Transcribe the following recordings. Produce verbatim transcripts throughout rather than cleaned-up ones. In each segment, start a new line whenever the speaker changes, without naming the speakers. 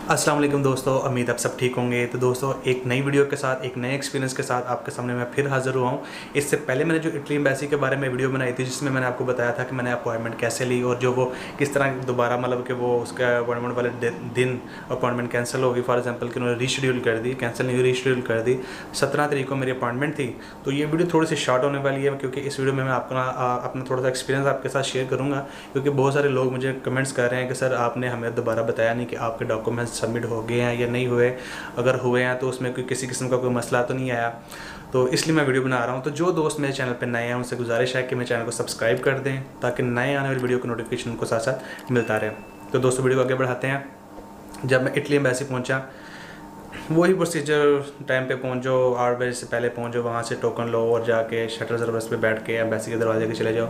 अस्सलाम वालेकुम दोस्तों, उम्मीद आप सब ठीक होंगे। तो दोस्तों एक नई वीडियो के साथ, एक नए एक्सपीरियंस के साथ आपके सामने मैं फिर हाज़िर हुआ हूँ। इससे पहले मैंने जो इटली एम्बेसी के बारे में वीडियो बनाई थी, जिसमें मैंने आपको बताया था कि मैंने अपॉइंटमेंट कैसे ली और जो वो किस तरह दोबारा मतलब कि वो उसका अपॉइंटमेंट वाले दिन अपॉइंटमेंट कैंसिल होगी। फॉर एग्जाम्पल कि उन्होंने रीशेड्यूल कर दी, कैंसिल नहीं हुई, रीशेड्यूल कर दी। सत्रह तारीख को मेरी अपॉइंटमेंट थी। तो ये वीडियो थोड़ी सी शॉर्ट होने वाली है, क्योंकि इस वीडियो में मैं अपना अपना थोड़ा सा एक्सपीरियंस आपके साथ शेयर करूँगा। क्योंकि बहुत सारे लोग मुझे कमेंट्स कर रहे हैं कि सर आपने हमें दोबारा बताया नहीं कि आपके डॉक्यूमेंट्स सबमिट हो गए हैं या नहीं हुए। अगर हुए हैं तो उसमें कोई किसी किस्म का कोई मसला तो नहीं आया। तो इसलिए मैं वीडियो बना रहा हूँ। तो जो दोस्त मेरे चैनल पर नए हैं उनसे गुजारिश है कि मेरे चैनल को सब्सक्राइब कर दें, ताकि नए आने वाली वीडियो की नोटिफिकेशन उनको साथ साथ मिलता रहे। तो दोस्तों वीडियो को आगे बढ़ाते हैं। जब मैं इटली एम्बेसी पहुँचा, वही प्रोसीजर, टाइम पे पहुँचो, आठ बजे से पहले पहुँचो, वहाँ से टोकन लो और जाके शटर सर्विस पे बैठ के एम्बेसी के दरवाजे के चले जाओ।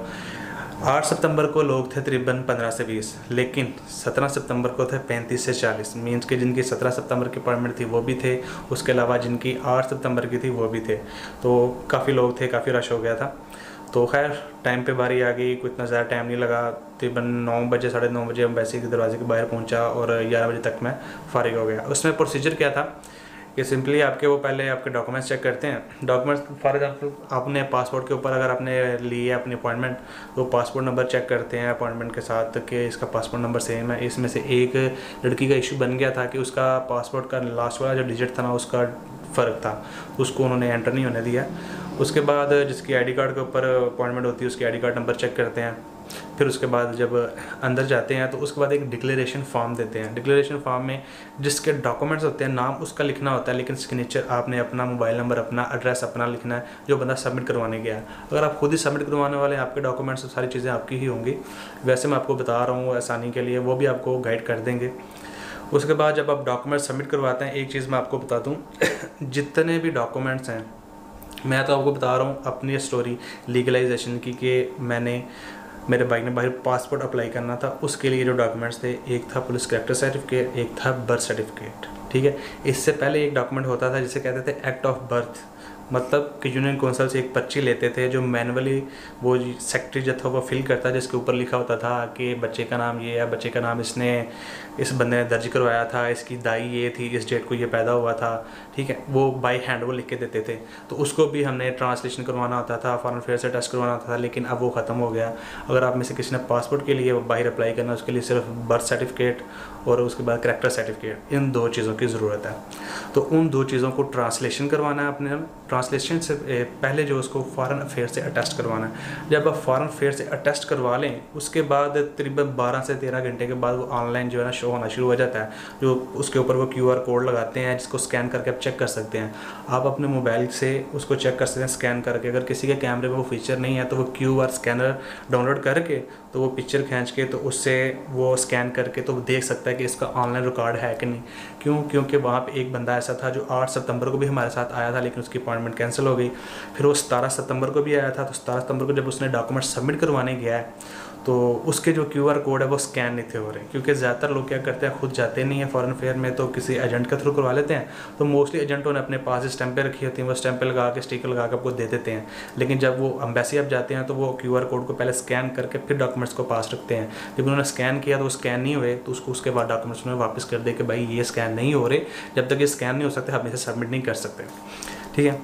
आठ सितंबर को लोग थे तकरीबन पंद्रह से बीस, लेकिन सत्रह सितंबर को थे पैंतीस से चालीस। मीन्स कि जिनकी सत्रह सितंबर की अपॉइंटमेंट थी वो भी थे, उसके अलावा जिनकी आठ सितंबर की थी वो भी थे। तो काफ़ी लोग थे, काफ़ी रश हो गया था। तो खैर टाइम पे बारी आ गई, कोई इतना ज़्यादा टाइम नहीं लगा। तकरीबन नौ बजे साढ़े नौ बजे एम्बेसी के दरवाजे के बाहर पहुंचा और ग्यारह बजे तक मैं फारिग हो गया। उसमें प्रोसीजर क्या था कि सिंपली आपके वो पहले आपके डॉक्यूमेंट्स चेक करते हैं। डॉक्यूमेंट्स फॉर एग्जाम्पल आपने पासपोर्ट के ऊपर अगर आपने ली है अपनी अपॉइंटमेंट, तो पासपोर्ट नंबर चेक करते हैं अपॉइंटमेंट के साथ कि इसका पासपोर्ट नंबर सेम है। इसमें से एक लड़की का इशू बन गया था कि उसका पासपोर्ट का लास्ट वाला जो डिजिट था ना, उसका फ़र्क था, उसको उन्होंने एंटर नहीं होने दिया। उसके बाद जिसकी आईडी कार्ड के ऊपर अपॉइंटमेंट होती है उसकी आईडी कार्ड नंबर चेक करते हैं। फिर उसके बाद जब अंदर जाते हैं तो उसके बाद एक डिक्लेरेशन फॉर्म देते हैं। डिक्लेरेशन फॉर्म में जिसके डॉक्यूमेंट्स होते हैं नाम उसका लिखना होता है, लेकिन सिग्नेचर आपने अपना, मोबाइल नंबर अपना, एड्रेस अपना लिखना है, जो बंदा सबमिट करवाने गया है। अगर आप खुद ही सबमिट करवाने वाले हैं, आपके डॉक्यूमेंट्स सारी चीज़ें आपकी ही होंगी। वैसे मैं आपको बता रहा हूँ आसानी के लिए, वो भी आपको गाइड कर देंगे। उसके बाद जब आप डॉक्यूमेंट सबमिट करवाते हैं, एक चीज़ मैं आपको बता दूँ जितने भी डॉक्यूमेंट्स हैं, मैं तो आपको बता रहा हूँ अपनी स्टोरी लीगलाइजेशन की, कि मैंने मेरे भाई ने बाहर पासपोर्ट अप्लाई करना था, उसके लिए जो डॉक्यूमेंट्स थे, एक था पुलिस कैरेक्टर सर्टिफिकेट, एक था बर्थ सर्टिफिकेट। ठीक है, इससे पहले एक डॉक्यूमेंट होता था जिसे कहते थे एक्ट ऑफ बर्थ। मतलब कि यूनियन काउंसिल से एक पर्ची लेते थे जो मैनुअली वो सेक्रेटरी जो था वो फिल करता, जिसके ऊपर लिखा होता था कि बच्चे का नाम ये है, बच्चे का नाम इसने इस बंदे ने दर्ज करवाया था, इसकी दाई ये थी, इस डेट को ये पैदा हुआ था। ठीक है, वो बाय हैंड वो लिख के देते थे। तो उसको भी हमने ट्रांसलेशन करवाना होता था, फॉरेन अफेयर से टेस्ट करवाना होता था, लेकिन अब वो ख़त्म हो गया। अगर आप में से किसी ने पासपोर्ट के लिए बाहर अप्लाई करना, उसके लिए सिर्फ बर्थ सर्टिफिकेट और उसके बाद कैरेक्टर सर्टिफिकेट, इन दो चीज़ों की ज़रूरत है। तो उन दो चीज़ों को ट्रांसलेशन करवाना है अपने। ट्रांसलेशन से पहले जो उसको फॉरेन अफेयर से अटेस्ट करवाना है। जब आप फॉरेन अफेयर से अटेस्ट करवा लें, उसके बाद तकरीबन बारह से तेरह घंटे के बाद वो ऑनलाइन जो है ना शो होना शुरू हो जाता है। जो उसके ऊपर वो क्यू आर कोड लगाते हैं, जिसको स्कैन करके आप चेक कर सकते हैं। आप अपने मोबाइल से उसको चेक कर सकते हैं स्कैन करके। अगर किसी के कैमरे में वो फीचर नहीं है तो वो क्यू आर स्कैनर डाउनलोड करके, तो वो पिक्चर खींच के, तो उससे वो स्कैन करके तो देख सकता है कि इसका ऑनलाइन रिकॉर्ड है कि नहीं। क्यों? क्योंकि वहाँ पे एक बंदा ऐसा था जो आठ सितंबर को भी हमारे साथ आया था, लेकिन उसकी अपॉइंटमेंट कैंसिल हो गई। फिर वो सतारह सितंबर को भी आया था। तो सतारह सितंबर को जब उसने डॉक्यूमेंट सबमिट करवाने गया है, तो उसके जो क्यू आर कोड है वो स्कैन नहीं थे हो रहे। क्योंकि ज़्यादातर लोग क्या करते हैं, खुद जाते नहीं है फॉरेन अफेयर में, तो किसी एजेंट के थ्रू करवा लेते हैं। तो मोस्टली एजेंटों ने अपने पास स्टैंपें रखी होती हैं, वो स्टैंपें लगा के, स्टिकर लगा के आपको दे देते हैं। लेकिन जब वो एम्बेसी आप जाते हैं तो वो क्यू आर कोड को पहले स्कैन करके फिर डॉक्यूमेंट्स को पास रखते हैं। जब उन्होंने स्कैन किया तो वो स्कैन नहीं हुए, तो उसको उसके बाद डॉक्यूमेंट्स उन्होंने वापस कर दे कि भाई ये स्कैन नहीं हो रहे, जब तक ये स्कैन नहीं हो सकते हम इसे सबमिट नहीं कर सकते। ठीक है,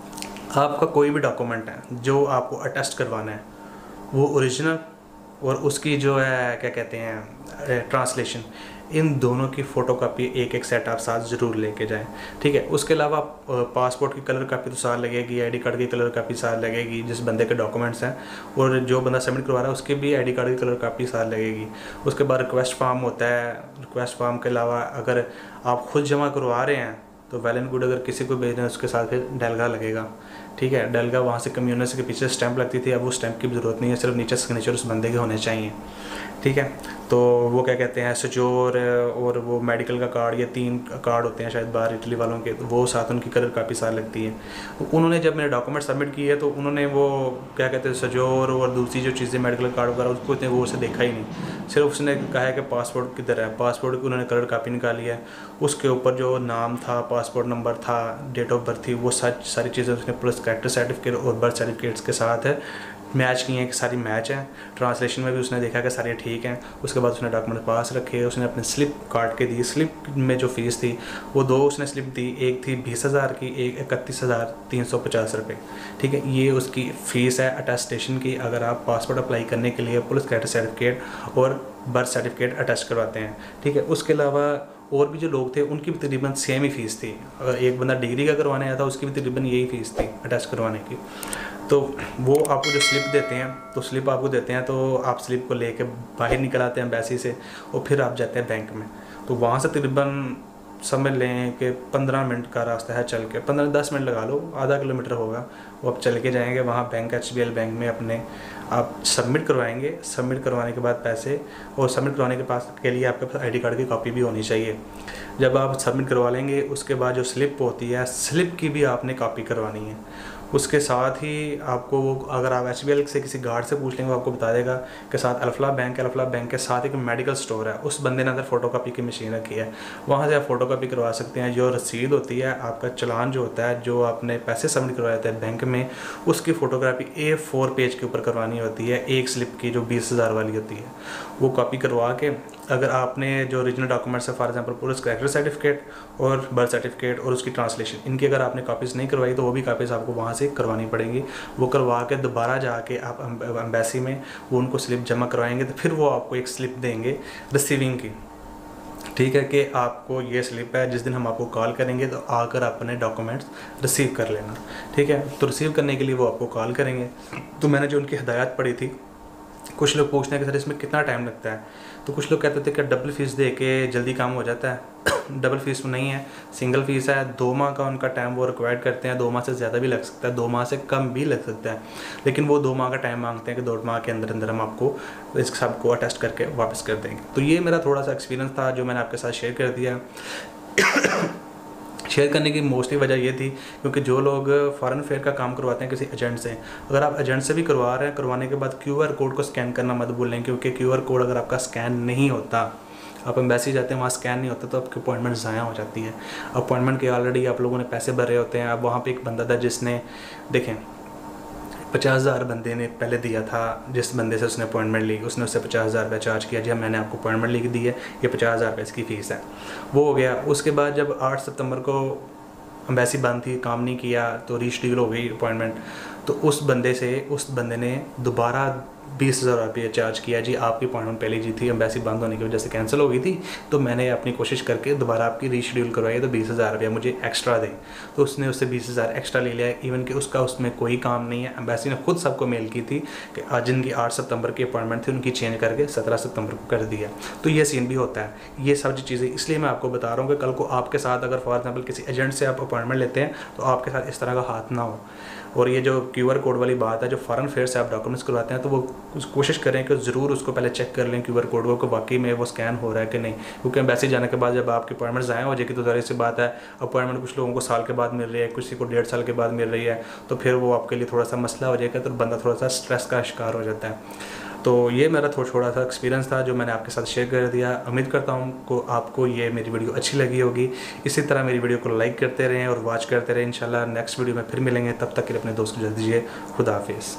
आपका कोई भी डॉक्यूमेंट है जो आपको अटेस्ट करवाना है, वो ओरिजिनल और उसकी जो है क्या कहते हैं ट्रांसलेशन, इन दोनों की फ़ोटोकॉपी एक एक सेट आप साथ ज़रूर लेके जाएं। ठीक है, उसके अलावा पासपोर्ट की कलर कापी तो साथ लगेगी, आईडी कार्ड की कलर कापी साथ लगेगी जिस बंदे के डॉक्यूमेंट्स हैं, और जो बंदा सबमिट करवा रहा है उसकी भी आईडी कार्ड की कलर कापी साथ लगेगी। उसके बाद रिक्वेस्ट फॉर्म होता है। रिक्वेस्ट फॉर्म के अलावा अगर आप खुद जमा करवा रहे हैं तो वेल एंड गुड, अगर किसी को भेजना है उसके साथ फिर डेलगा लगेगा। ठीक है, डेलगा वहाँ से कम्युनिटी के पीछे स्टैंप लगती थी, अब वो स्टैंप की भी ज़रूरत नहीं है, सिर्फ नीचे सिग्नेचर उस बंदे के होने चाहिए। ठीक है, तो वो क्या कहते हैं सजोर और वो मेडिकल का कार्ड, ये तीन कार्ड होते हैं शायद बाहर इटली वालों के, तो वो साथ उनकी कलर काफ़ी साथ लगती है। तो उन्होंने जब मेरे डॉक्यूमेंट सबमिट किए तो उन्होंने वो क्या कहते हैं सजोर और दूसरी जो चीज़ें मेडिकल कार्ड वगैरह उसको इतने वो उसे देखा ही नहीं। सिर्फ उसने कहा है कि पासपोर्ट किधर है। पासपोर्ट की उन्होंने कलर कापी निकाली है, उसके ऊपर जो नाम था, पासपोर्ट नंबर था, डेट ऑफ बर्थ थी, वो सारी सारी चीज़ें उसने पुलिस कैरेक्टर सर्टिफिकेट और बर्थ सर्टिफिकेट्स के साथ है मैच की हैं कि सारी मैच हैं, ट्रांसलेशन में भी उसने देखा कि सारी ठीक हैं। उसके बाद उसने डॉक्यूमेंट पास रखे, उसने अपनी स्लिप काट के दी। स्लिप में जो फ़ीस थी वो दो उसने स्लिप दी, एक थी बीस हज़ार की, एक इकतीस हज़ार तीन सौ पचास रुपये। ठीक है, ये उसकी फ़ीस है अटेस्टेशन की। अगर आप पासपोर्ट अप्लाई करने के लिए पुलिस कैडेट सर्टिफिकेट और बर्थ सर्टिफिकेट अटेस्ट करवाते हैं। ठीक है, उसके अलावा और भी जो लोग थे उनकी भी तकरीबन सेम ही फ़ीस थी। अगर एक बंदा डिग्री का करवाने आया था उसकी भी तकरीबन यही फ़ीस थी अटेस्ट करवाने की। तो वो आपको जो स्लिप देते हैं, तो स्लिप आपको देते हैं तो आप स्लिप को लेके बाहर निकल आते हैं एम्बेसी से और फिर आप जाते हैं बैंक में। तो वहाँ से तकरीबन समझ लें कि पंद्रह मिनट का रास्ता है चल के, पंद्रह दस मिनट लगा लो, आधा किलोमीटर होगा। वो आप चल के जाएंगे वहाँ bank H B L bank में अपने आप सबमिट करवाएंगे। सबमिट करवाने के बाद पैसे और सबमिट करवाने के पास के लिए आपके पास आईडी कार्ड की कॉपी भी होनी चाहिए। जब आप सबमिट करवा लेंगे उसके बाद जो स्लिप होती है, स्लिप की भी आपने कॉपी करवानी है। उसके साथ ही आपको वो, अगर आप एच बी एल से किसी गार्ड से पूछ लेंगे वो आपको बता देगा कि साथ अल्फला बैंक है, अल्फला बैंक के साथ एक मेडिकल स्टोर है, उस बंदे ने अंदर फ़ोटोकॉपी की मशीन रखी है, वहाँ से आप फ़ोटोकॉपी करवा सकते हैं। जो रसीद होती है, आपका चलान जो होता है, जो आपने पैसे सबमिट करवाए थे बैंक में, उसकी फ़ोटोग्राफी ए फोर पेज के ऊपर करवानी होती है। एक स्लिप की जो बीस हज़ार वाली होती है वो कॉपी करवा के, अगर आपने जो ओरिजिनल डॉक्यूमेंट्स है, for example police character certificate और बर्थ सर्टिफिकेट और उसकी ट्रांसलेशन, इनकी अगर आपने कॉपीज़ नहीं करवाई तो वो भी कॉपीज़ आपको वहाँ से करवानी पड़ेंगी। वो करवा के दोबारा जाके आप एम्बेसी में वो उनको स्लिप जमा करवाएंगे तो फिर वो आपको एक स्लिप देंगे रिसीविंग की। ठीक है, कि आपको ये स्लिप है, जिस दिन हम आपको कॉल करेंगे तो आकर अपने डॉक्यूमेंट्स रिसीव कर लेना। ठीक है, तो रिसीव करने के लिए वो आपको कॉल करेंगे। तो मैंने जो उनकी हिदायत पढ़ी थी, कुछ लोग पूछते हैं कि सर इसमें कितना टाइम लगता है, तो कुछ लोग कहते थे कि डबल फ़ीस दे के जल्दी काम हो जाता है। डबल फ़ीस नहीं है, सिंगल फ़ीस है। दो माह का उनका टाइम वो रिक्वायर्ड करते हैं। दो माह से ज़्यादा भी लग सकता है, दो माह से कम भी लग सकता है, लेकिन वो दो माह का टाइम मांगते हैं कि दो माह के अंदर अंदर हम आपको इस सब को अटेस्ट करके वापस कर देंगे। तो ये मेरा थोड़ा सा एक्सपीरियंस था जो मैंने आपके साथ शेयर कर दिया। शेयर करने की मोस्टली वजह ये थी क्योंकि जो लोग फॉरेन अफेयर का काम करवाते हैं किसी एजेंट से, अगर आप एजेंट से भी करवा रहे हैं, करवाने के बाद क्यू आर कोड को स्कैन करना मत भूलें, क्योंकि क्यू आर कोड अगर आपका स्कैन नहीं होता, आप एम्बेसी जाते हैं वहाँ स्कैन नहीं होता, तो आपकी अपॉइंटमेंट ज़ाया हो जाती है। अपॉइंटमेंट के ऑलरेडी आप लोगों ने पैसे भरे होते हैं। अब वहाँ पर एक बंदा था जिसने, देखें, पचास हज़ार बंदे ने पहले दिया था, जिस बंदे से उसने अपॉइंटमेंट ली उसने उससे पचास हज़ार रुपये चार्ज किया, जी मैंने आपको अपॉइंटमेंट लिख दी है, ये पचास हज़ार रुपये इसकी फ़ीस है। वो हो गया। उसके बाद जब आठ सितंबर को एम्बेसी बंद थी, काम नहीं किया, तो रीशेड्यूल हो गई अपॉइंटमेंट, तो उस बंदे से उस बंदे ने दोबारा बीस हज़ार रुपये चार्ज किया, जी आपकी अपॉइंटमेंट पहले जी थी, एम्बेसी बंद होने की वजह से कैंसिल हो गई थी, तो मैंने अपनी कोशिश करके दोबारा आपकी रीशेड्यूल करवाई, तो बीस हज़ार रुपया मुझे एक्स्ट्रा दे। तो उसने उससे बीस हज़ार एक्स्ट्रा ले लिया, इवन कि उसका उसमें कोई काम नहीं है। एम्बेसी ने खुद सबको मेल की थी कि आज जिनकी आठ सितंबर की अपॉइंटमेंट थी उनकी चेंज करके सत्रह सितंबर को कर दिया। तो ये सीन भी होता है। ये सब चीज़ें इसलिए मैं आपको बता रहा हूँ कि कल को आपके साथ अगर फॉर एग्जाम्पल किसी एजेंट से आप अपॉइंटमेंट लेते हैं तो आपके साथ इस तरह का हाथ ना हो। और ये जो क्यू आर कोड वाली बात है, जो फॉरेन अफेयर से आप डॉक्यूमेंट्स करवाते हैं, तो वो कोशिश करें कि ज़रूर उसको पहले चेक कर लें क्यू आर कोड को वाकई में वो स्कैन हो रहा है कि नहीं, क्योंकि एम्बेसी जाने के बाद जब आपकी अपॉइंटमेंट ज़ाया हो जाएगी तो ज़ाहिर सी बात है, अपॉइंटमेंट कुछ लोगों को साल के बाद मिल रही है, किसी को डेढ़ साल के बाद मिल रही है, तो फिर वो आपके लिए थोड़ा सा मसला हो जाएगा, तो बंदा थोड़ा सा स्ट्रेस का शिकार हो जाता है। तो ये मेरा थोड़ा थोड़ा सा एक्सपीरियंस था जो मैंने आपके साथ शेयर कर दिया। उम्मीद करता हूँ को आपको ये मेरी वीडियो अच्छी लगी होगी। इसी तरह मेरी वीडियो को लाइक करते रहें और वॉच करते रहें। इंशाल्लाह नेक्स्ट वीडियो में फिर मिलेंगे, तब तक के लिए अपने दोस्त को जल्दी दीजिए। खुदा हाफिज़।